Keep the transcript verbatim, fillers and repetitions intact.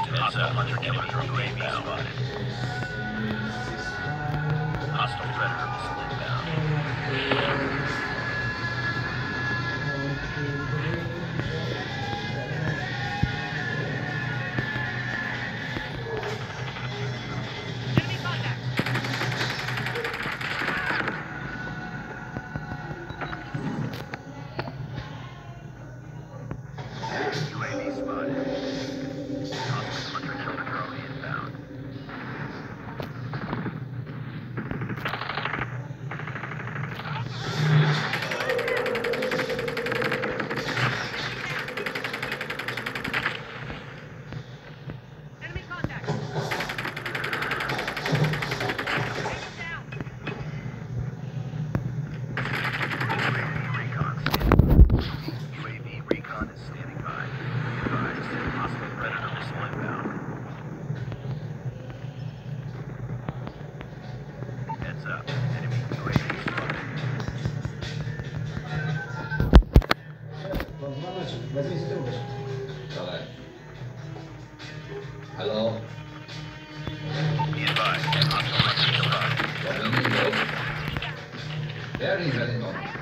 Hostile hunter-killer drone inbound. Hostile predator missile inbound. U A V spotted. Hostile hunter-killer drone inbound. Enemy contact. U A V recon is standing by. Be advised, hostile predator missile inbound. Heads up, enemy U A V spotted. Возьми с трубочки. Давай. Hello. Be advised, hostile hunter spotted. What do you need, bro? There is an